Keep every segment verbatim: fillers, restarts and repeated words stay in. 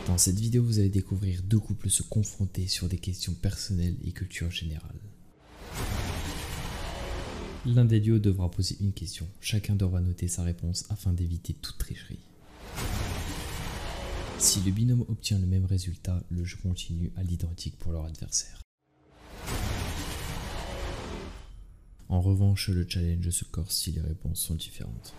Dans cette vidéo, vous allez découvrir deux couples se confronter sur des questions personnelles et culture générale. L'un des duos devra poser une question. Chacun devra noter sa réponse afin d'éviter toute tricherie. Si le binôme obtient le même résultat, le jeu continue à l'identique pour leur adversaire. En revanche, le challenge se corse si les réponses sont différentes.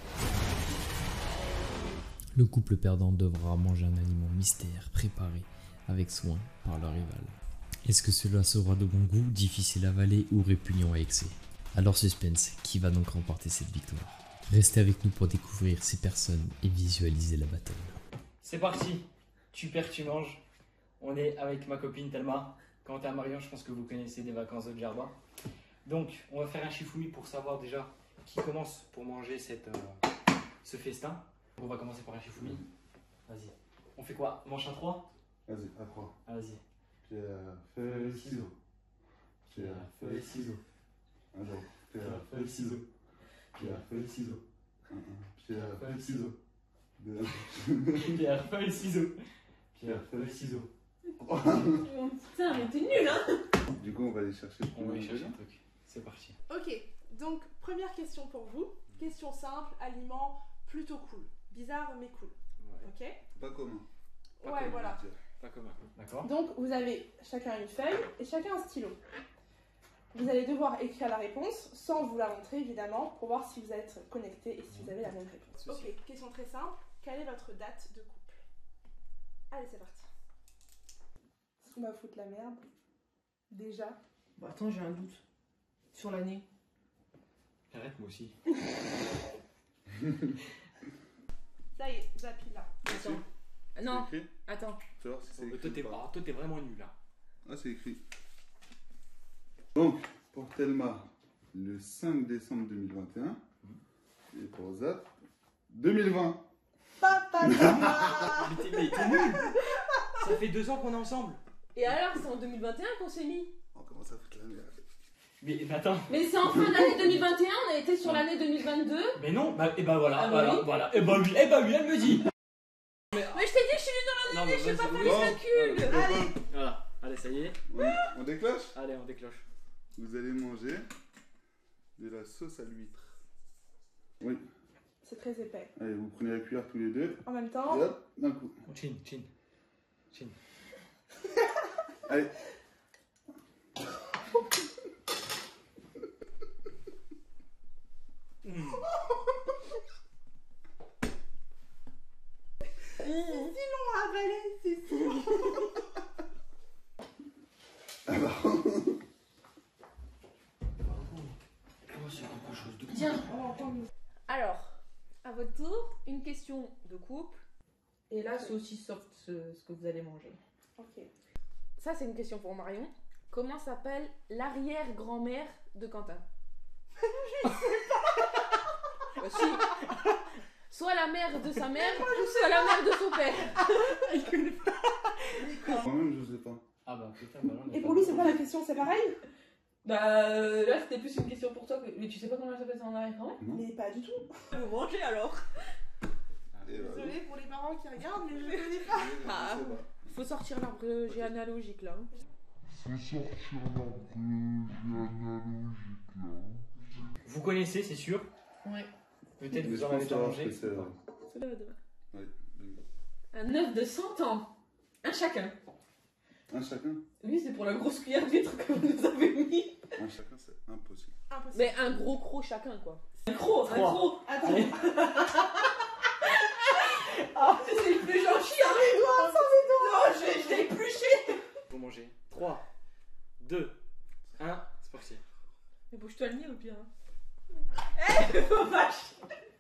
Le couple perdant devra manger un aliment mystère préparé avec soin par leur rival. Est-ce que cela sera de bon goût, difficile à avaler ou répugnant à excès? Alors suspense, qui va donc remporter cette victoire? Restez avec nous pour découvrir ces personnes et visualiser la bataille. C'est parti, tu perds, tu manges. On est avec ma copine Thelma. Quant à Marion, je pense que vous connaissez des vacances de Djerba. Donc, on va faire un chifouille pour savoir déjà qui commence pour manger cette, euh, ce festin. On va commencer par un chifouille. Vas-y. On fait quoi? Manche à trois? Vas-y, à trois. Ah, vas-y. Pierre, feuille, ciseaux. Pierre, feuille, ciseaux. Alors, pierre, feuille, ciseaux. Pierre, feuille, ciseaux. Pierre, feuille, ciseaux. Pierre, feuille, ciseaux. Pierre, feuille, ciseaux. Putain, mais t'es nul, hein. Du coup, on va aller chercher. On va aller chercher un truc. C'est parti. Ok, donc première question pour vous. Question simple, aliment plutôt cool. Bizarre mais cool. Ouais. Ok? Pas commun. Pas Ouais, commun, voilà. Pas commun. D'accord. Donc vous avez chacun une feuille et chacun un stylo. Vous allez devoir écrire la réponse sans vous la montrer évidemment pour voir si vous êtes connecté et si vous avez la même réponse. Souci. Ok, question très simple. Quelle est votre date de couple? Allez, c'est parti. Est-ce qu'on va foutre la merde? Déjà. Bah attends, j'ai un doute. Sur l'année. Arrête, moi aussi. Ça y est, Zapi là. Attends. Non, C'est écrit? attends. Tu vas voir si c'est Toi, écrit. t'es ou pas. pas- toi, t'es vraiment nul là. Ah, c'est écrit. Donc, pour Thelma, le cinq décembre deux mille vingt et un. Et pour Zap, deux mille vingt. Papa Mais t'es mais t'es nul. Ça fait deux ans qu'on est ensemble. Et alors, c'est en deux mille vingt et un qu'on s'est mis. On commence à foutre la merde. Mais mais attends. Mais c'est en fin d'année deux mille vingt et un, on a été sur l'année deux mille vingt-deux. Mais non, bah, et bah voilà, Ah bah voilà, oui. voilà. Et bah oui, et bah oui, elle me dit. Mais je t'ai dit, je suis nulle dans Non, l'année, je sais pas vas-y, faire oui. les calculs. Allez. Voilà, allez, ça y est. On, on déclenche? Allez, on déclenche. Vous allez manger de la sauce à l'huître. Oui. C'est très épais. Allez, vous prenez la cuillère tous les deux. En même temps. Et hop, d'un coup. Chin, chin. Chin. Allez. Mm. C'est si long à avaler, c'est si long. Alors. Oh, c'est quelque chose de... Tiens. Alors, à votre tour, une question de couple. Et là, c'est aussi soft ce, ce que vous allez manger. Ok. Ça, c'est une question pour Marion. Comment s'appelle l'arrière-grand-mère de Quentin? Je sais pas. Si. Soit la mère de sa mère, soit la mère de son père. Moi-même, je sais pas. Ah bah putain, bah non. Et pour lui, c'est quoi la question? C'est pareil? Bah euh, là, c'était plus une question pour toi. que- Mais tu sais pas comment elle s'appelle son arrière-grand-mère? Non. Mais pas du tout. Vous mangez alors. Et voilà. Désolée pour les parents qui regardent, mais je ne connais pas. Je sais Ah. pas. Faut sortir l'arbre généalogique là. hein. Vous connaissez, c'est sûr. Ouais. Peut-être Mais vous je en pense avez déjà savoir mangé. ce que c'est, ouais. C'est là, demain. Ouais. Un œuf de cent ans. Un chacun. Un chacun? Lui, c'est pour la grosse cuillère d'huître que vous nous avez mis. Un chacun, c'est impossible. Impossible. Mais un gros croc chacun, quoi. Un croc, un Trois. croc. Attends. Allez. Ah, c'est le plus gentil, hein. Non, je vais- je l'ai épluché. Vous mangez. trois, deux, un, c'est parti. Mais bouge-toi le nez au pire. Hein. Eh, oh vache.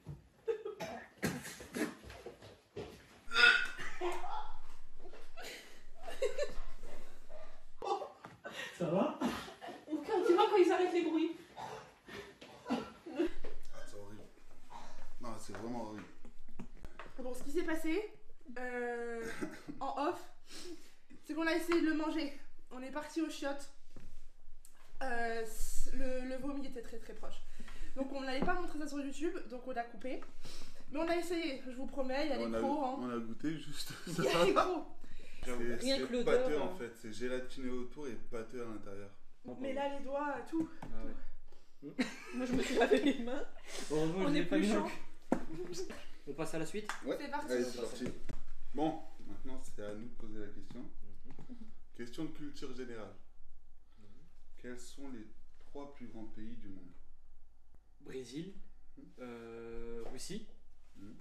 Ça va? Tu vois quand ils arrêtent les bruits. Ah, c'est horrible. Non, c'est vraiment horrible. Bon, ce qui s'est passé euh, en off, c'est qu'on a essayé de le manger. On est parti aux chiottes. Euh, le, le vomi était très très proche. Donc on n'allait pas montrer ça sur YouTube, donc on a coupé. Mais on a essayé, je vous promets, il y a on les a, crocs. Hein. on a goûté juste. Il y a les crocs. J'avoue. C'est Rien c'est que l'odeur, pâteux euh. en fait, c'est gélatineux autour et pâteux à l'intérieur. Mais là, les doigts, tout. Ah ouais. Moi, je me suis lavé les mains. Heureusement, On je est l'ai pas plus mis non chaud. plus. On passe à la suite. Ouais, C'est parti. allez, c'est parti. Bon, maintenant c'est à nous de poser la question. Question de culture générale. Quels sont les trois plus grands pays du monde? Brésil, euh, Russie. Hmm.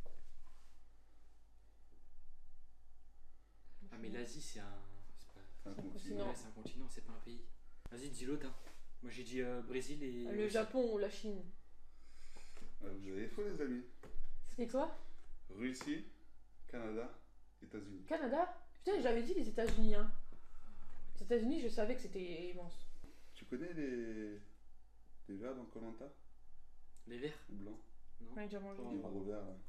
Ah mais l'Asie c'est un... C'est pas... C'est un C'est un continent. Ouais, c'est un continent, c'est pas un pays. Vas-y, dis l'autre. Hein. Moi j'ai dit euh, Brésil et... Le Russie. Japon ou la Chine. Ah, vous avez faux les amis. C'était quoi? Russie, Canada, États-Unis. Canada? Putain, j'avais dit les États-Unis. Hein. Les États-Unis, je savais que c'était immense. Tu connais les, les verts dans Koh Lanta? Les verts. Ou blancs? Non. Ouais, j'ai déjà mangé. Oh. Les gros verts là.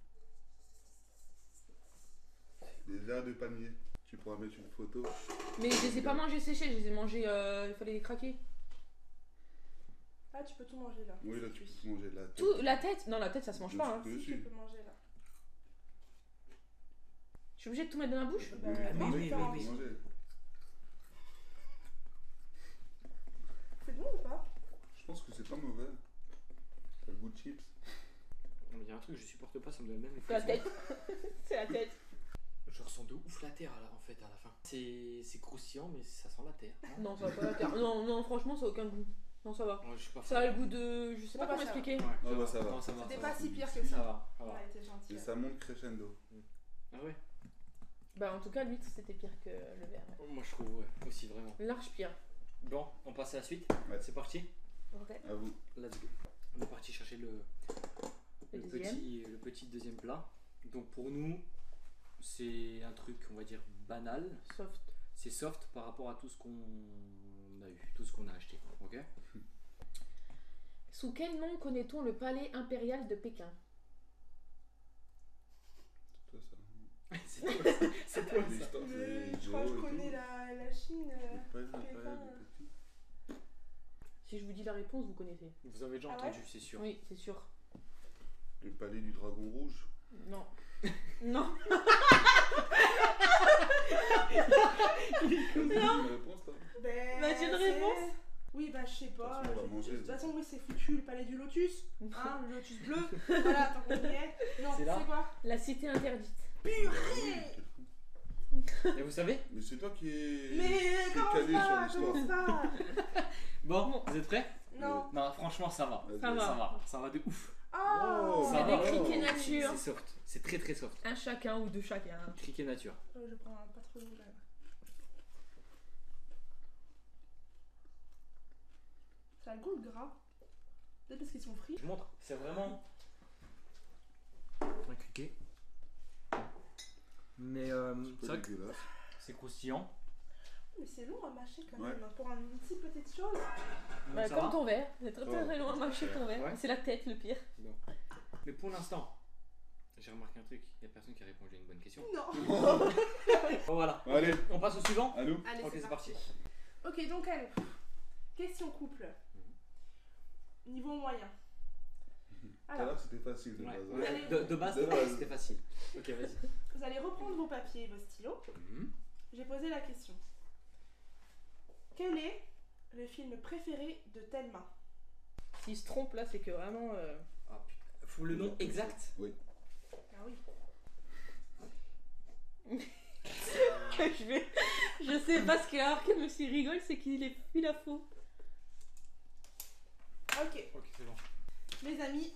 Des verres de palmier. Tu pourras mettre une photo. Mais je les ai pas mangés séchés, je les ai mangés. Euh, il fallait les craquer. Ah, tu peux tout manger là. Oui, là tu peux tout manger de la tête. Tout, la tête? Non, la tête, ça se mange Je pas. Hein. peux Si, tu dessus. peux manger là. Je suis obligée de tout mettre dans la bouche? Bah, Oui, non, oui, mais oui, t'as- oui, oui. manger. C'est bon ou pas? Je pense que c'est pas mauvais. Ça a le goût de chips. Non, mais il y a un truc que je supporte pas, ça me donne même les C'est la frissons. tête. C'est la tête. Je ressens de ouf la terre là, en fait à la fin. C'est c'est croustillant mais ça sent la terre. Non, Non, ça va pas la terre. Non, non, franchement, ça a aucun goût. Non, ça va. Ouais, je suis pas Ça a le goût de. Je sais pas Ouais, comment bah, ça va. expliquer. Ouais, Ah, bah, ça va. Non, ça va. C'était ça pas va. si pire que Ça ça. va, ça On va. a été gentil. Et ça monte crescendo. Ah ouais. Bah, en tout cas, l'huître, c'était pire que le verre. ouais. Moi je trouve ouais, aussi vraiment. Large pire. Bon, on passe à la suite. Ouais. C'est parti. Ok. À vous. Let's go. On est parti chercher le, Le le deuxième. petit, le petit deuxième plat. Donc pour nous, c'est un truc, on va dire, banal. Soft. C'est soft par rapport à tout ce qu'on a eu, tout ce qu'on a acheté. Ok. Sous quel nom connaît-on le palais impérial de Pékin? Toi ça. c'est toi, ça. C'est toi Les ça. stars, Le- c'est Je crois que je Joe et connais tout. la, la Chine. euh. Le palais, le Pékin. palais, le petit. Si je vous dis la réponse, vous connaissez. Vous avez déjà Ah ouais entendu, c'est sûr. Oui, c'est sûr. Le palais du dragon rouge. Non. Non. Une réponse toi. Ben, Bah, tu as une c'est- réponse? Oui, bah je sais pas. De toute façon, on va Je- manger, De toute ça. façon, oui, c'est foutu le palais du lotus. Hein, le lotus bleu. Voilà, tant qu'on y est. Non, C'est c'est là quoi? La cité interdite. Ah oui, quel fou. Et vous savez? Mais c'est toi qui es, Mais qui es commence calé pas, sur commence l'histoire. pas. Bon, vous êtes prêts? Non. Non, franchement, ça va. Vas-y. Ça va. Ça va, ça va de ouf. Oh, Ça C'est va. des criquets nature. C'est soft, c'est très très soft. Un chacun ou deux chacun. Criquet nature. Euh, Je prends un pas trop rouge là. Ça a le goût de gras. Peut-être parce qu'ils sont frits. Je montre, c'est vraiment un criquet. Mais euh, C'est c'est pas vrai que dégueulasse. c'est croustillant. Mais c'est long à mâcher quand Ouais. même. hein, Pour une si petite chose. Donc Bah, ça comme va. ton verre. C'est très très Ouais. loin à mâcher ton verre. Ouais. C'est la tête le pire. Mais pour l'instant, j'ai remarqué un truc, il n'y a personne qui a répondu à une bonne question. Non. Bon, voilà, Allez, on passe au suivant. à nous. Allez, Ok, c'est parti. Ok, donc allez. Question couple. Niveau moyen. Tout à Alors, l'heure c'était facile de Ouais. base. hein. Vous allez- De, de base, De c'était base. c'était facile. Ok, vas-y. vous allez reprendre vos papiers et vos stylos. Mhm. J'ai posé la question. Quel est le film préféré de Thelma? S'il se trompe là, c'est que vraiment. euh, Ah, putain. Faut le nom exact. Oui. Ah oui. je vais. Je sais pas ce qu'il a remarqué, même s'il rigole, c'est qu'il est il a faux. Ok, Ok, c'est bon. mes amis,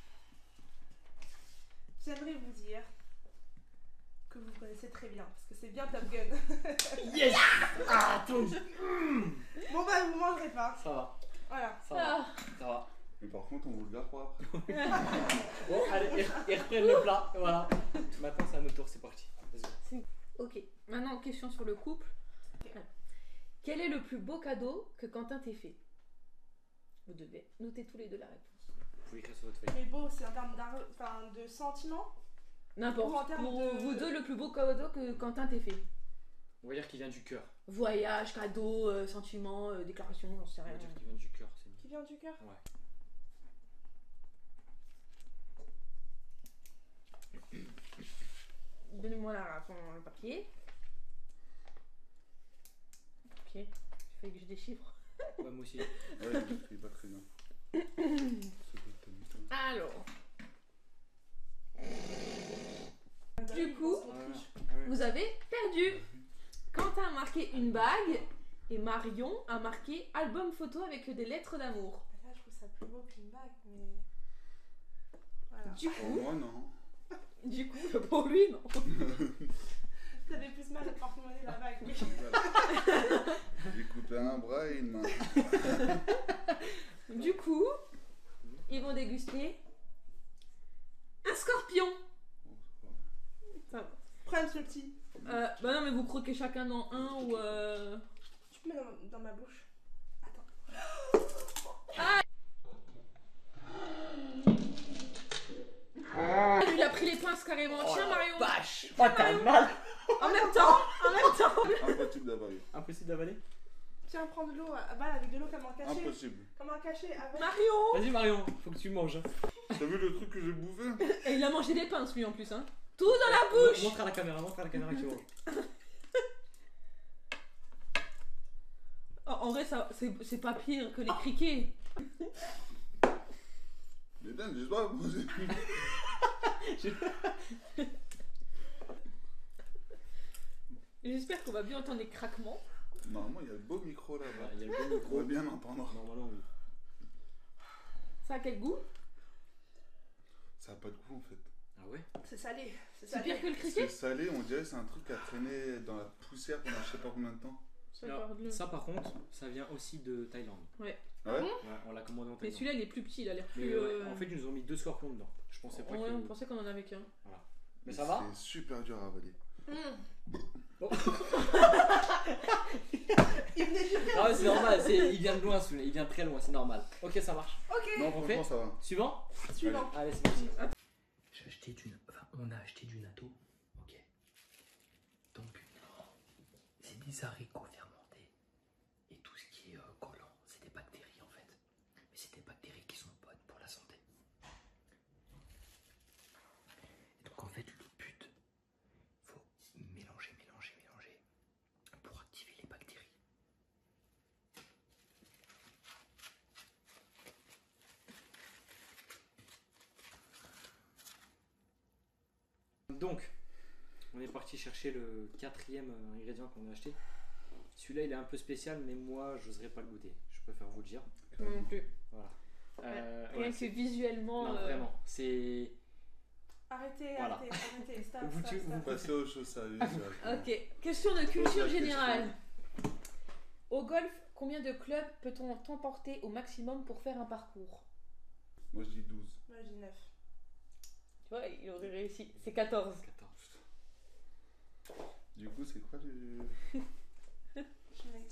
j'aimerais vous dire que vous connaissez très bien, parce que c'est bien Top Gun. Yes. Ah, attends. Bon bah vous mangerez pas. Ça va, Voilà. ça va, Ah, ça va. Mais par contre, on vous le garde pour après. Bon, allez, ils, ils reprennent le plat. Voilà. Maintenant, c'est à notre tour, c'est parti. Vas-y. ok. Maintenant, question sur le couple. Ok. Alors, quel est le plus beau cadeau que Quentin t'ait fait? Vous devez noter tous les deux la réponse. Vous pouvez écrire sur votre feuille. Mais beau, c'est en termes d'ar- enfin, de sentiments. Ou en N'importe. termes Pour de- vous deux, le plus beau cadeau que Quentin t'ait fait. On va dire qu'il vient du cœur. Voyage, cadeau, euh, sentiments, euh, déclaration, j'en sais On va rien. dire qu'il vient du cœur, c'est mieux. Qui vient du cœur. Ouais. Donnez-moi la, enfin, le papier. Ok, il fait que je déchiffre. Ouais, moi aussi. Ouais, je l'écris pas très bien. C'est quoi que t'as mis, toi? Alors, du coup, Ah, ouais. Ah, ouais. vous avez perdu. Quentin a marqué une bague et Marion a marqué album photo avec des lettres d'amour. Là, je trouve ça plus beau qu'une bague, mais. Voilà. Du Pour coup, moi, non. du coup, pour lui, non. T'avais plus mal à te porte-monnaie la bague. Oui. Voilà. J'ai coupé un bras et une main. Du coup, ils vont déguster un scorpion. Ça va. Prends ce petit. Euh, bah non, mais vous croquez chacun dans un ou euh... Tu peux mettre dans, dans ma bouche. Attends. Ah, lui, il a pris les pinces carrément. Tiens, Marion. Vache. Oh, t'as mal. En même temps, en même temps. Impossible d'avaler. Impossible d'avaler. Tiens, prends de l'eau. Ah bah, avec de l'eau comme un cachet. Impossible. Comme un cachet. Avec. Marion. Vas-y, Marion, faut que tu manges. T'as vu le truc que j'ai bouffé? Et il a mangé des pinces, lui, en plus, hein. Tout dans la bouche. Montre à la caméra, montre à la caméra que tu manges. Oh, en vrai, ça, c'est, c'est pas pire que les criquets. Mais bien, j'ai pas posé. J'espère qu'on va bien entendre les craquements. Normalement, il y a le beau micro là-bas. Il y a le bon On micro. va bien entendre. Normalement, oui. Ça a quel goût? Ça a pas de goût en fait. Ah ouais? C'est salé. C'est C'est salé. pire que le C'est criquet? salé, on dirait que c'est un truc à traîner dans la poussière pendant je sais pas combien de temps. Ça Alors, parle de- ça, par contre, ça vient aussi de Thaïlande. Ah ouais? Ouais, on l'a commandé en Mais Thaïlande. celui-là, il est plus petit, il a l'air Mais plus. ouais, euh, en fait, ils nous ont mis deux scorpions dedans. Je pensais pas ouais, que. on pensait qu'on en avait qu'un. Mais ça va? C'est super dur à avaler. Mmh. Bon. Il venait du Non, mais c'est normal, c'est... il vient de loin celui-là, il vient très loin, c'est normal. Ok, ça marche. Ok. Non, On franchement, fait ça va. Suivant? Suivant. Allez, c'est parti. J'ai acheté du. Enfin, on a acheté du natto. Ok. Donc, c'est des haricots fermentés. Et tout ce qui est euh, collant, c'est des bactéries en fait. Mais c'est des bactéries qui sont bonnes pour la santé. Et donc, en fait, le but, il faut mélanger, mélanger, mélanger pour activer les bactéries. Donc, on est parti chercher le quatrième euh, ingrédient qu'on a acheté. Celui-là, il est un peu spécial, mais moi, j'oserais pas le goûter. Je préfère vous le dire. Moi non plus. Voilà. Euh, Rien ouais, que c'est- visuellement. non, euh, vraiment. C'est. Arrêtez, Voilà. arrêtez, arrêtez. Stop, Vous stop, tu- stop. vous- Passer aux choses sérieuses. directement. Ok, question de Pose culture la générale. Au golf, combien de clubs peut-on emporter au maximum pour faire un parcours? Moi je dis douze. Moi, je dis neuf. Tu vois, il aurait réussi. C'est quatorze. quatorze. Du coup, c'est quoi le. Je mets.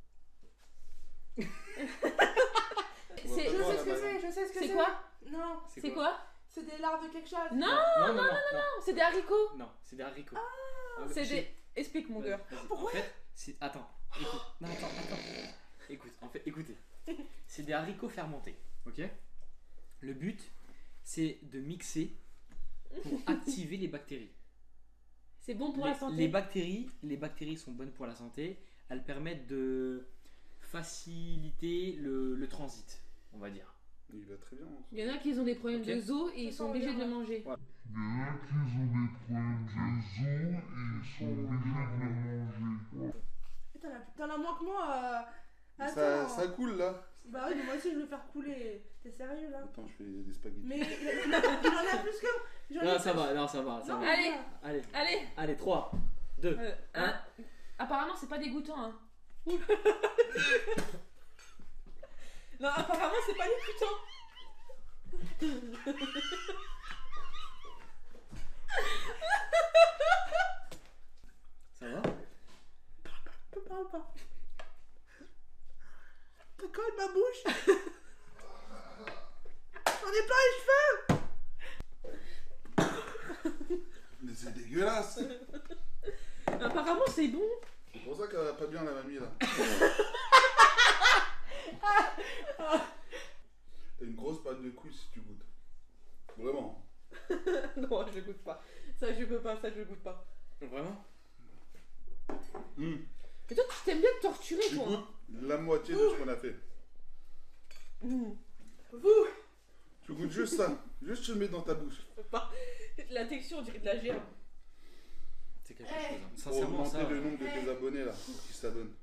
C'est- Je Vraiment, sais la ce que balle. c'est, je sais ce que c'est. C'est quoi? Non, C'est quoi? c'est des larves de quelque chose. Non, Non, non, non, non, non. c'est des haricots. Non, c'est des haricots. Ah, C'est j'ai- des. Explique, mon Vas-y, gars. vas-y. Pourquoi En fait, c'est. Attends, écoute. Non, attends, attends. Écoute, en fait, écoutez. C'est des haricots fermentés, ok? Le but, c'est de mixer pour activer les bactéries. C'est bon pour les, la santé. les bactéries, les bactéries sont bonnes pour la santé. Elles permettent de faciliter le, le transit, on va dire. Il va très bien. hein. Il y en a qui ont des problèmes Ok. de os et ils Ça sont sent obligés de bien, le ouais. manger. Ouais. Il y en a qui ont des problèmes des os et ils sont obligés de le manger. T'en as, t'en as moins que moi. Euh... Ça, Attends. ça coule là. Bah oui, mais moi aussi je vais faire couler. T'es sérieux là? Attends, je fais des spaghettis. Mais il, il- il en a plus que moi. J'en ai Non, ça plus. va, non, ça va, ça Non, va. Allez. voilà. Allez, Allez, allez, trois, deux, euh, un. un. Apparemment, c'est pas dégoûtant. Hein. Non, apparemment, c'est pas dégoûtant. Ça va? Je parle pas. T'as colle ma bouche. J'en ai plein les cheveux. Mais c'est dégueulasse. Apparemment, c'est bon. C'est pour ça qu'elle va pas bien la mamie là. T'as une grosse pâte de couilles si tu goûtes. Vraiment. Non, je goûte pas. Ça, je peux pas, ça, je goûte pas. Vraiment? Hum. Mais toi, tu t'aimes bien te torturer, Tu toi. goûtes la moitié de ce qu'on a fait. Mmh. Vous, Tu goûtes juste ça. Juste tu le mets dans ta bouche. Pas. La texture, on dirait de la gerbe. C'est quelque Eh. chose. hein. Pour Sincèrement, augmenter ça. le nombre de Eh. tes abonnés là. Pour qui ça donne.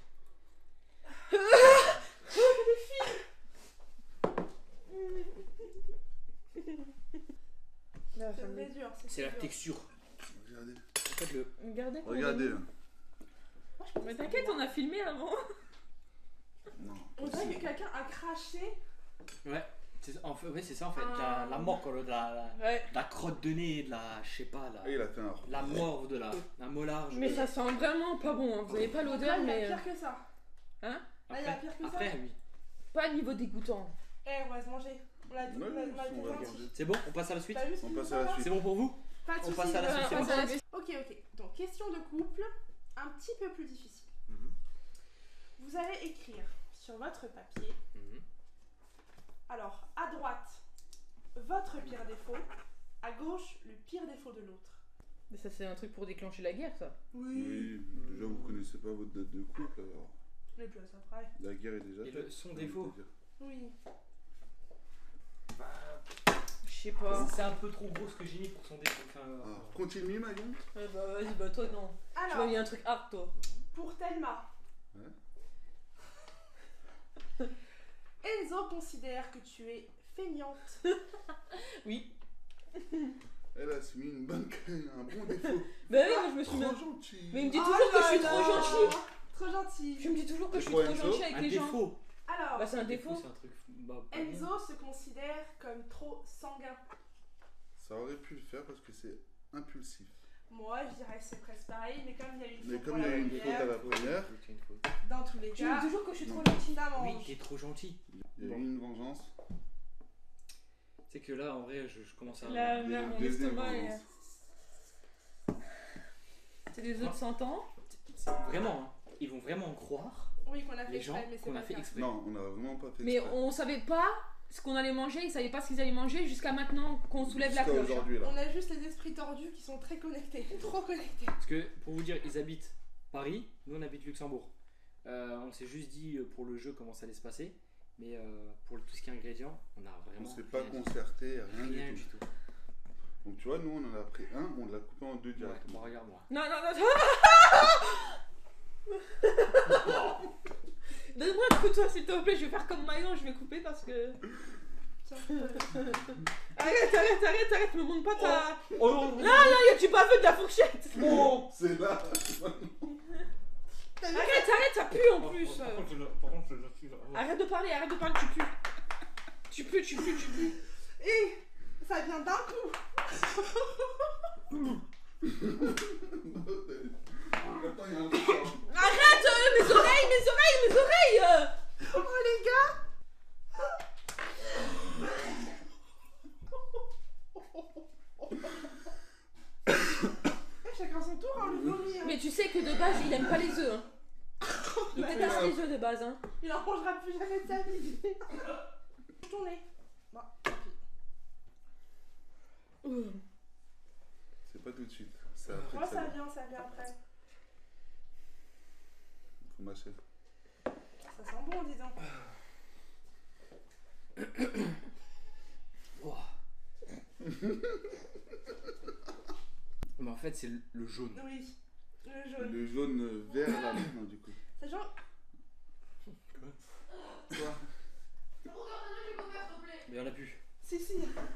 Là, c'est ça me très dit. dur. C'est la dur. texture. Regardez. En fait, le. Regardez. comment Regardez on là. Moi, je pense Mais que t'inquiète, c'est on a filmé avant. Non. On dirait que quelqu'un a craché. Ouais. C'est en fait, ouais, c'est ça en fait. Ah. La, la mort, quoi, de la, la, Ouais. la crotte de nez, de la. Je sais pas, la. Ah, il a fait un. La morve de la. La molarge. Mais ça sent vraiment pas bon. Hein. Vous avez pas Donc l'odeur, là, il y mais. a euh, pire que ça. Hein Là, il y a pire que ça. Après, oui. Pas à niveau dégoûtant. Eh, on va se manger. On l'a dit, Ouais, on l'a- on l'a on dit va gentil. manger. C'est bon, on passe à la suite. T'as vu ce On qu'il passe nous à la fait, là suite. C'est bon pour vous? Pas de On soucis. passe à la suite, Euh, c'est on bon. passe à la suite. Ok, ok. Donc, question de couple, un petit peu plus difficile. Mhm. Vous allez écrire sur votre papier, Mhm. alors, à droite, votre pire défaut, à gauche, le pire défaut de l'autre. Mais ça, c'est un truc pour déclencher la guerre, ça. Oui. Déjà vous connaissez pas votre date de couple alors. Le plus après. La guerre est déjà Et faite. le- son j'ai défaut. envie de te dire. Oui. Je sais pas. C'est un peu trop gros ce que j'ai mis pour son défaut. Enfin, euh, Alors, continue Mayon. Ouais, bah vas-y, bah toi, non. Tu vois, Alors, il y a un truc hard, toi. pour Thelma, Ouais. Enzo considère que tu es feignante. Oui. Elle a mis une bonne un bon défaut. Bah oui, moi, je me suis Trop même. gentil. Mais il me dit Oh toujours que je là suis là. trop gentille. Trop gentil. Tu me dis toujours que Et je suis pour trop Enzo, gentille avec un les gens. défaut. Alors, Bah, c'est un défaut. C'est un truc. Bah, pas bien. Enzo se considère comme trop sanguin. Ça aurait pu le faire parce que c'est impulsif. Moi, je dirais que c'est presque pareil, mais comme il y a eu une Mais faute comme pour il y a la eu une faute à la première, première, Oui, c'est une faute. dans tous les Tu me cas, dis toujours que je suis trop Non. gentille. ça Oui, mange. t'es trop gentil. il y a Bon. eu une vengeance. C'est que là, en vrai, je, je commence à. La Il y a merde, eu mon une deuxième estomac est. vengeance. C'est des œufs de cent ans. C'est vraiment, hein, ils vont vraiment croire, Oui, qu'on a fait les gens, exprès, mais c'est qu'on pas a le fait cas. exprès. Non, on n'a vraiment pas fait Mais exprès. on savait pas ce qu'on allait manger, ils savaient pas ce qu'ils allaient manger jusqu'à maintenant qu'on soulève la Jusqu'à cloche. aujourd'hui là. On a juste les esprits tordus qui sont très connectés, trop connectés. Parce que, pour vous dire, ils habitent Paris, nous on habite Luxembourg. Euh, on s'est juste dit euh, pour le jeu comment ça allait se passer, mais euh, pour tout ce qui est ingrédients, on a On vraiment s'est pas rien, concerté, rien, rien du du tout. tout. Donc tu vois, nous on en a pris un, on l'a coupé en deux Ouais, directement. bon, regarde-moi. Non, non, non, non. Donne-moi un couteau s'il te plaît, je vais faire comme Mayon, je vais couper parce que. Tiens, Arrête, arrête, arrête, arrête, me montre pas ta. Oh non, Là, là, il y a du baveux de la fourchette. Oh C'est là. t'as vu Arrête, arrête, ça pue en Par- plus. Par contre, je le- par contre, je le suis là. Arrête de parler, arrête de parler, tu pues. Tu pues, tu pues, tu pues. Et ça vient d'un coup. Attends, il y a un truc. hein. Arrête, euh, mes oreilles, mes oreilles, mes oreilles. euh. Oh les gars. Eh, chacun son tour, hein, le vomi. Hein. Mais tu sais que de base, il aime pas les œufs. Hein. Il Ouais. déteste les œufs de base. Hein. Il en mangera plus jamais de sa vie. Tournez. Bon, tant pis. Ouh. C'est pas tout de suite. C'est après Moi, que ça ça vient, ça vient après. faut mâcher. Ça sent bon, disons. Oh. Mais en fait, c'est le- le jaune. Oui, le jaune. Le jaune euh, vert là, non, du coup. C'est jaune. Quoi? Mais y'en a plus. Si, si.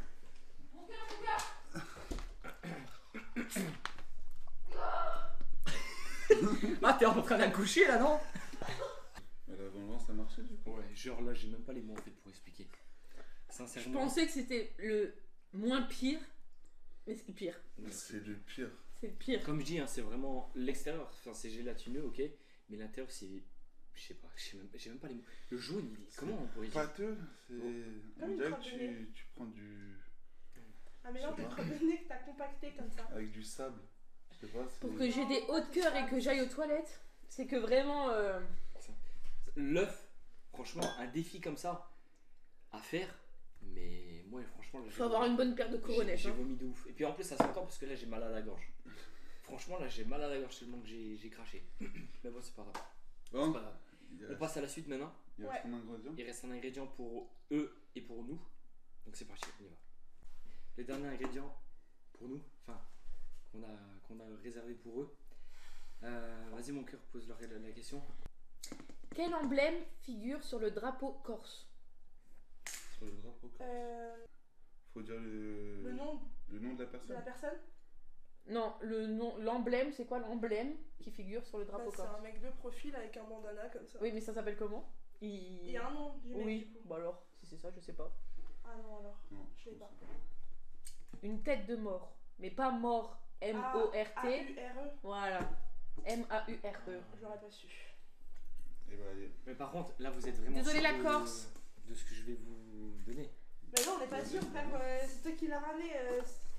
Ah, t'es en train d'accoucher là, non? Mais la vengeance a marché du coup. Ouais, genre là, j'ai même pas les mots en fait pour expliquer. Je Sincèrement. pensais que c'était le moins pire, mais c'est le pire. C'est le pire. C'est le pire. Comme je dis, hein, c'est vraiment l'extérieur, enfin, c'est gélatineux, ok, mais l'intérieur c'est. Je sais pas, j'ai même, j'ai même pas les mots. Le jaune, il est. Comment on pourrait dire? Pâteux, c'est. On Comme une dirait que crotte de nez. tu, tu prends du. Un mélange de Je sais pas. crotte de nez que t'as compacté comme ça. avec du sable. Je sais pas, c'est. Pour que j'ai des hauts de cœur et que j'aille aux toilettes, c'est que vraiment. euh, L'œuf, franchement, un défi comme ça à faire, mais moi franchement. là, j'ai- faut avoir une bonne paire de j'ai- coronettes. J'ai Hein. vomi de ouf. Et puis en plus, ça s'entend parce que là j'ai mal à la gorge. Franchement, là, j'ai mal à la gorge tellement que j'ai j'ai craché. Mais bon, c'est pas grave. C'est Bon, pas grave. il On reste, passe à la suite maintenant. il reste combien d'ingrédients? Il reste un ingrédient pour eux et pour nous. Donc c'est parti, on y va. Le dernier ingrédient pour nous, enfin, qu'on a, qu'on a réservé pour eux. Euh, Vas-y, mon cœur, pose leur la, la question. Quel emblème figure sur le drapeau corse? Sur le drapeau. Euh, Faut dire le, le nom le nom de la de personne. la personne. Non, le nom, l'emblème, c'est quoi l'emblème qui figure sur le Bah, drapeau c'est corse? un mec de profil avec un bandana comme ça. Oui, mais ça s'appelle comment? Il... Il y a un nom du mec Oui, du coup. bah alors, si c'est ça, je sais pas. Ah non alors, Non, je l'ai pas. Une tête de mort, mais pas mort, M O R A T. U R E. Voilà, M A U R E. Je l'aurais pas su. Et bah, allez. Mais par contre, là, vous êtes vraiment Désolé, sûr la de- Corse. de ce que je vais vous donner. Mais non, on n'est pas sûr, frère. euh, c'est toi qui l'as ramené. euh,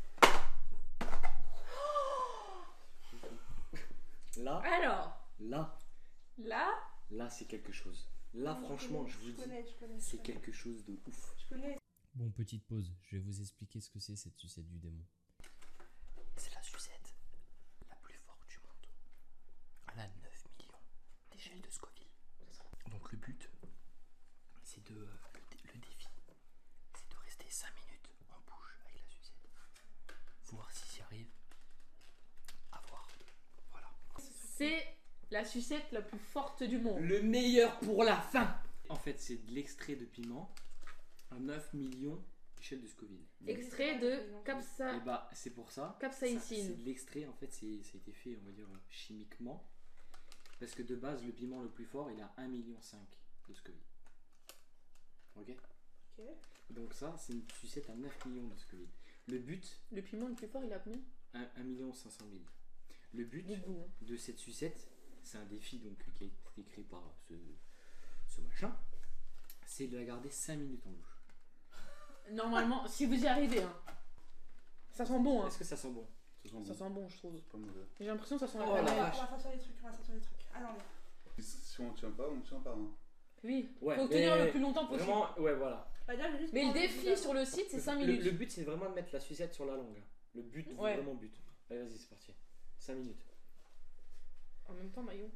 Là, Alors, là, là, là, c'est quelque chose. Là, je franchement, connais, je vous je dis, connais, je connais, je c'est connais. quelque chose de ouf. Je connais. Bon, petite pause, je vais vous expliquer ce que c'est cette sucette du démon. C'est la sucette la plus forte du monde. Elle a neuf millions d'échelles de Scoville. Donc le but, c'est de... euh, Le, dé- le défi, c'est de rester cinq minutes en bouche avec la sucette. Voir si j'y arrive. À voir. Voilà. c'est la sucette la plus forte du monde. Le meilleur pour la fin. En fait, c'est de l'extrait de piment à neuf millions d'échelles de Scoville. Extrait de Et capsa... bah, c'est pour ça. Ça, capsaïcine. C'est de l'extrait, en fait, c'est- ça a été fait, on va dire, chimiquement. Parce que de base, le piment le plus fort, il a un virgule cinq million de Scoville. Ok. Ok. Donc ça, c'est une sucette à neuf millions de Scoville. Le but, Le piment le plus fort, il a combien? un million cinq cent mille. Le but Du goût. hein. de cette sucette, c'est un défi donc qui a été créé par ce, ce machin, c'est de la garder cinq minutes en bouche. Normalement, si vous y arrivez, hein. Ça sent bon, hein. Est-ce que ça sent bon? Ça sent Ça bon. sent bon, je trouve. C'est pas mauvais. J'ai l'impression que ça sent Oh la la Allez, cannelle. vache. on va s'asseoir les trucs, on va s'asseoir les trucs. Attendez. Si on tient pas, on tient pas. Hein. Oui, Ouais, faut mais tenir le plus longtemps possible. Vraiment, ouais, voilà. Bah, déjà, je vais juste Mais le prendre défi le- sur le site, c'est cinq Le- minutes. Le, but, c'est vraiment de mettre la sucette sur la langue. Le but, Ouais. vraiment but. Allez, vas-y, c'est parti. cinq minutes. En même temps, maillot.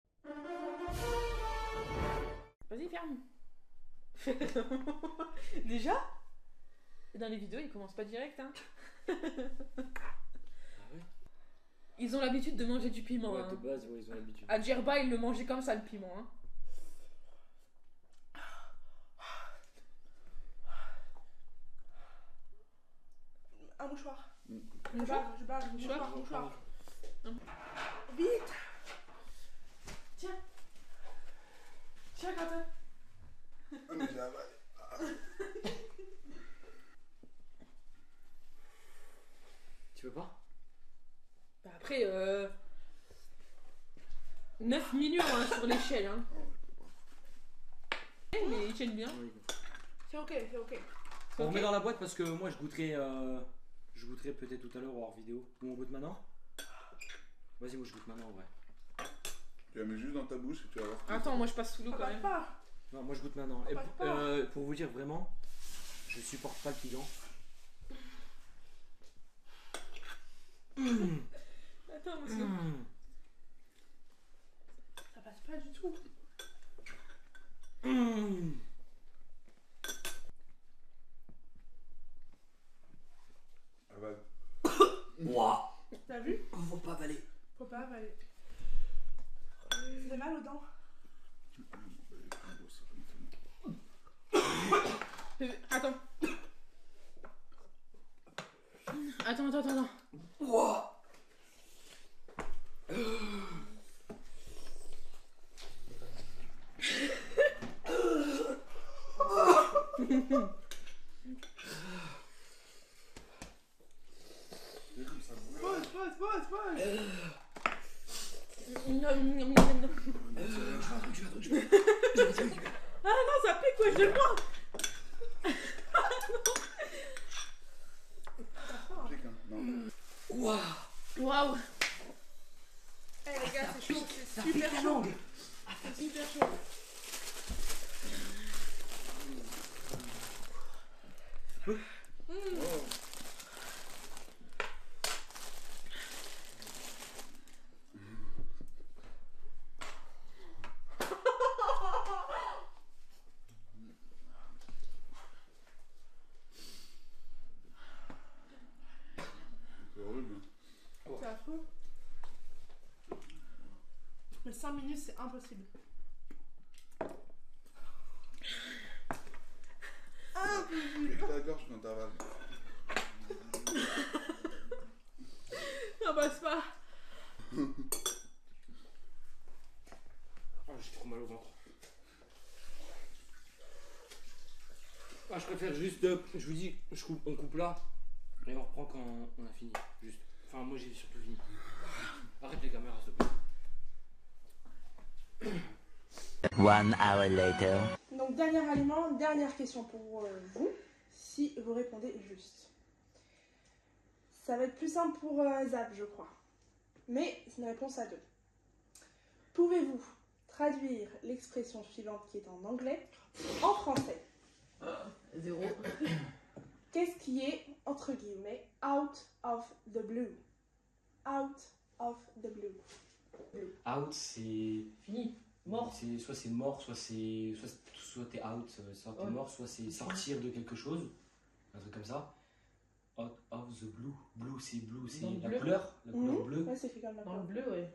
Vas-y, ferme. Déjà? Dans les vidéos, ils commencent pas direct, hein. Ah ouais? Ils ont l'habitude de manger du piment. Ouais, hein. de base, ouais, ils ont l'habitude. À Djerba, ils le mangeaient comme ça, le piment. Hein. Un mouchoir. Mm. Je Mouchoir barre, je barre, mouchoir, mouchoir. Hum. Vite. Tiens. Tiens, Quentin. Ah, mais j'ai avalé. Tu veux pas? Bah après, euh... neuf millions hein, sur l'échelle. Hein. Eh, mais ils tiennent bien. Oui. C'est ok, c'est ok. On Ok. remet dans la boîte parce que moi je goûterai, euh, je goûterai peut-être tout à l'heure hors vidéo. Ou on goûte maintenant? Vas-y, moi je goûte maintenant en vrai. Tu la mets juste dans ta bouche et tu vas voir. Attends, moi je passe sous l'eau On quand va même. pas. Non, moi je goûte maintenant. Et Pas pour, de porc. euh, pour vous dire vraiment, je supporte pas le piquant. Mmh. Attends, monsieur. Mmh. Ça passe pas du tout. Mmh. Avale. Ouah. T'as vu? Faut pas avaler. Faut pas avaler. C'est mal aux dents. Euh, Attends. Attends, attends, attends. attends. Ouah. Pause, pause, pause, pause. Ah non, ça pique, ouais, je le vois. Non. Ouah. Waouh. Eh les gars, c'est chaud, c'est super chaud. C'est super chaud. C'est affreux. Mais cinq minutes, c'est impossible. Impossible. Avec la gorge quand t'avales. Ça passe pas. Oh, j'ai trop mal au ventre. Ah, je préfère juste, euh, je vous dis, je coupe, on coupe là et on reprend quand on a fini. Juste. Enfin, moi j'ai surtout fini. Arrête les caméras, s'il te plaît. One hour later. Donc, dernier aliment, dernière question pour euh, vous, si vous répondez juste. Ça va être plus simple pour euh, Zap, je crois. Mais c'est une réponse à deux. Pouvez-vous traduire l'expression suivante qui est en anglais en français? Zéro. Qu'est-ce qui est, entre guillemets, out of the blue? Out of the blue. Out, c'est. Fini. Mort. c'est soit c'est mort, soit c'est. Soit, soit t'es out, euh, soit t'es Ouais. mort, soit c'est sortir de quelque chose. Un truc comme ça. Out of the blue. Blue, c'est blue, c'est Dans le la bleu. couleur. La couleur Mhm. bleue. Ouais, c'est fait comme la Dans le couleur. bleu, ouais.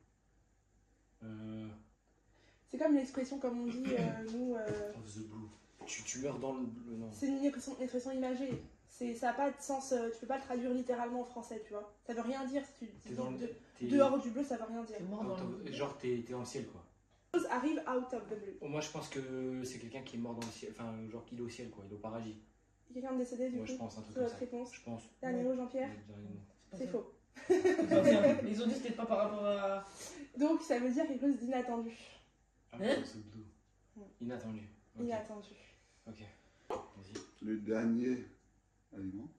Euh, C'est comme l'expression, comme on dit, euh, nous. euh, of the blue. Tu, tu meurs dans le bleu, non. C'est une expression, une expression imagée. C'est, ça n'a pas de sens, euh, tu peux pas le traduire littéralement en français, tu vois. Ça veut rien dire si tu T'es dis dans le. de- t'es- dehors du bleu, ça veut rien dire. C'est mort out dans of- le. Genre, t'es t'es dans le ciel, quoi. Chose arrive out of the blue. Moi, je pense que c'est quelqu'un qui est mort dans le ciel. Enfin, genre qu'il est au ciel, quoi. Il est au paradis. Quelqu'un de décédé, du Moi, je coup. pense un truc C'est comme votre ça. réponse. Je pense. Dernier mot, Jean-Pierre. Ouais, C'est faux. C'est pas bien. Les autres, c'était pas par rapport à. Donc, ça veut dire quelque chose d'inattendu. Ah, Hein c'est blue. Inattendu. Ok. Inattendu. Ok. Vas-y. Le dernier aliment,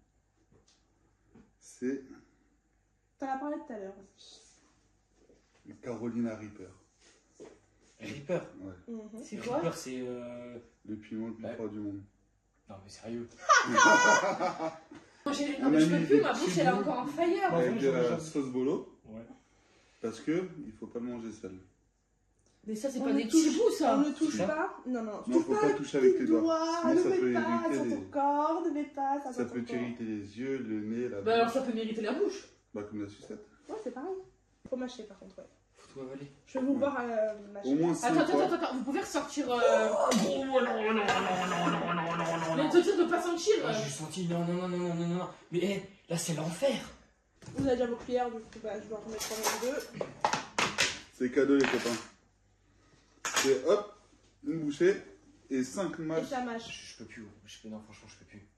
c'est T'en as parlé tout à l'heure. Carolina Reaper. Reaper. Ouais. Mhm. C'est quoi? Reaper, c'est. euh, Le piment le plus Ouais. fort du monde. Non, mais sérieux. Moi, j'ai- On Non, mais a je mis peux des plus, ma petits bouche, elle est bouts. encore en fire. Ouais. Avec de la sauce bolo, Ouais. parce que il faut pas le manger seul. Mais ça, c'est On pas ne des petits touche- bouts, ça. On ne touche ça pas. Non, non, tu Non, touches faut pas pas le toucher avec petit les doigts. doigt, Sinon, ne ça mets peut pas irriter sur les- ton corps, ne mets pas ça Ça sur peut ton corps. t'irriter les yeux, le nez, la Bah, alors bouche. ça peut mériter la bouche. Bah, comme la sucette. Ouais, c'est pareil. Faut mâcher par contre, ouais. Faut tout avaler. Je vais vous voir euh, mâcher. Au moins cinq Attends, attends, fois. attends, attends, vous pouvez ressortir. Euh... Oh non, non, non, non, non, non, non, non, Mais non. te dire de pas sentir. Ah, euh. j'ai senti. Non, non, non, non, non, non, non. Mais hé, là, c'est l'enfer. Vous avez déjà vos cuillères, du coup, bah, je dois en remettre quand même deux. C'est cadeau, les copains. C'est hop, une bouchée et cinq Et mâches. ça mâche. Je, je peux plus. Je peux, non, franchement, je peux plus.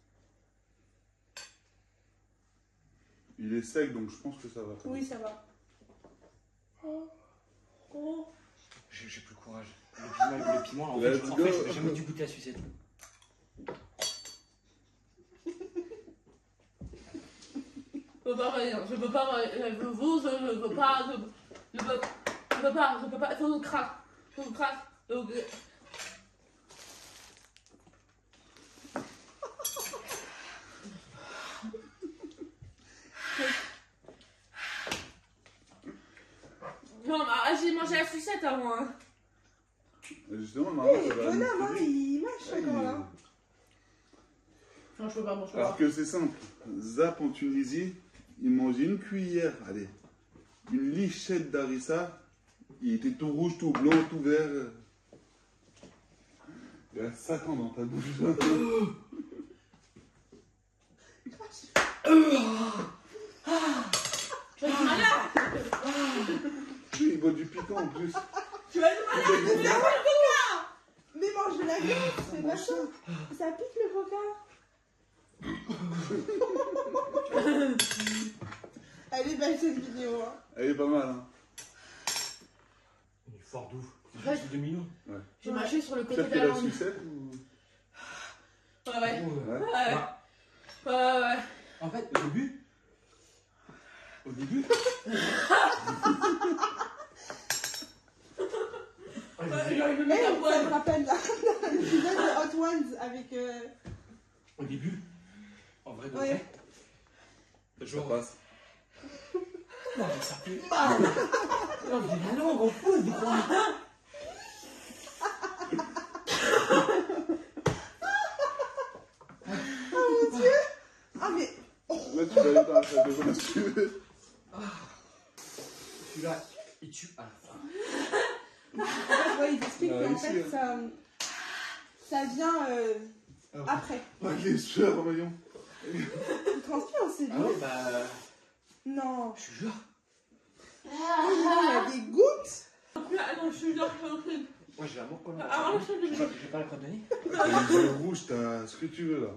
Il est sec, donc je pense que ça va. Oui, ça va. Oh. Oh. J'ai j'ai plus le courage. Le piment, le piment là, en fait, Let's je- en go. fait, j'ai jamais dû goûter la sucette. Je peux pas rien, je peux pas rien, je vous, je je peux pas, je, je peux, je peux pas, je peux pas, faut que je craque, faut que je craque, faut que- Non, mais ah, j'ai mangé la sucette avant. Hein. Justement, normalement, Hey, ça va. bonhomme, nous hein, tuer. il mâche Ouais, encore il- là. Non, je peux pas, bon, je peux Alors pas. que c'est simple. Zap en Tunisie, il mangeait une cuillère, allez, une lichette d'harissa. Il était tout rouge, tout blanc, tout vert. Il y a cinq ans dans ta bouche. Tu vas être malade. Il boit du piquant en plus. Tu vas être malade, mais c'est pas le coca. Mais mange de la glace, c'est machin. Ça pique le coca. Elle est belle cette vidéo. Hein. Elle est pas mal, hein. Il est fort d'ouf. Ouais. C'est juste deux millions. J'ai mâché sur le côté Peut-être de qu'il la a la langue. sucette ou. Ouais, ouais. Ouais. Ouais, ouais, ouais. En fait, au début. Au début. Ouais, genre, il me Eh, met la ça me poêle. rappelle là, l'épisode de Hot Ones avec. Euh... Au début. En vrai, de Ouais. vrai. Ça Genre. passe. Non, mais ça fait mal. Non, j'ai la langue en fou, quoi. Ah mais. Là, tu vas aller dans la salle de bain si tu veux. Celui-là, il tue à la fin. En fait, ouais, il t'explique Ah, qu'en ici, fait, hein. ça, ça vient euh, après. Ah, quelle sueur, voyons. Il transpire aussi, Ah lui. ouais, bah. Non. Je te jure. Il y a des gouttes. Ah non, je suis là, je suis en train de- Moi, j'ai l'amour pour le Ah, je suis J'ai pas, j'ai pas la croix de donner. Les yeux rouges, t'as ce que tu veux là.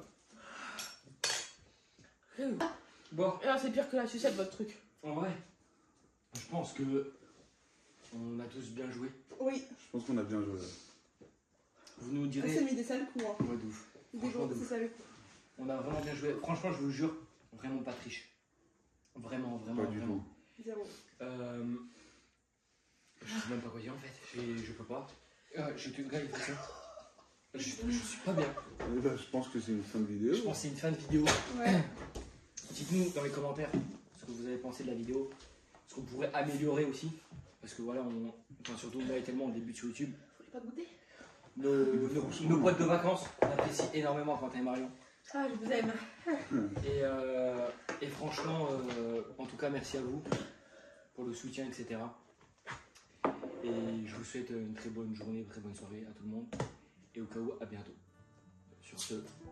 Bon, Ah, c'est pire que la sucette, votre truc. en vrai, je pense que. On a tous bien joué. Oui. Je pense qu'on a bien joué là. Vous nous On direz. s'est mis des sales coups. Hein. Ouais, de ouf. Des Franchement, gros, de c'est ouf. ça le coup. On a vraiment bien joué. Franchement, je vous jure, vraiment pas triche. Vraiment, vraiment, Pas du vraiment. tout. Zéro. Euh, je sais même pas quoi dire en fait. J'ai- Je peux pas. Euh, je te regarde, il fait ça. Je, je suis pas bien. Et bah, je pense que c'est une fin de vidéo. Je pense que c'est une fin de vidéo. Ouais. Dites-nous dans les commentaires ce que vous avez pensé de la vidéo. Ce qu'on pourrait améliorer aussi. Parce que voilà, on, enfin, surtout moi et tellement on débute sur YouTube. Vous voulez pas goûter? Nos, nos, nos potes de vacances, on apprécie énormément Quentin et Marion. Ah, je vous aime. Et, euh, et franchement, euh, en tout cas, merci à vous pour le soutien, et cetera. Et je vous souhaite une très bonne journée, une très bonne soirée à tout le monde. Et au cas où, à bientôt. Sur ce,